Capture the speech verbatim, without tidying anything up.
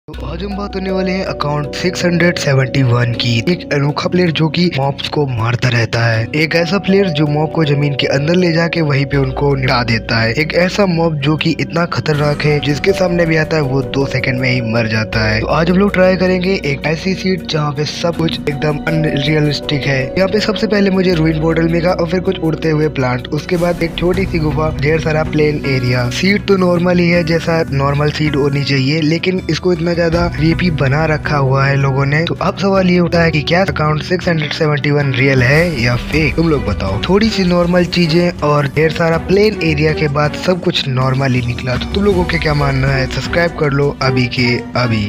तो आज हम बात होने वाले हैं अकाउंट छह सौ इकहत्तर की। एक अनोखा प्लेयर जो कि मॉब्स को मारता रहता है। एक ऐसा प्लेयर जो मॉब को जमीन के अंदर ले जाके वहीं पे उनको निपटा देता है। एक ऐसा मॉब जो कि इतना खतरनाक है जिसके सामने भी आता है वो दो सेकंड में ही मर जाता है। तो आज हम लोग ट्राई करेंगे एक ऐसी सीट जहाँ पे सब कुछ एकदम अनरियलिस्टिक है। यहाँ पे सबसे पहले मुझे रूइन पोर्टल मिला और फिर कुछ उड़ते हुए प्लांट, उसके बाद एक छोटी सी गुफा, ढेर सारा प्लेन एरिया। सीट तो नॉर्मल ही है जैसा नॉर्मल सीट होनी चाहिए, लेकिन इसको इतना ज्यादा वीपी बना रखा हुआ है लोगों ने। तो अब सवाल ये उठा है कि क्या अकाउंट छह सौ इकहत्तर रियल है या फेक, तुम लोग बताओ। थोड़ी सी नॉर्मल चीजें और ढेर सारा प्लेन एरिया के बाद सब कुछ नॉर्मल ही निकला। तो तुम लोगों के क्या मानना है, सब्सक्राइब कर लो अभी के अभी।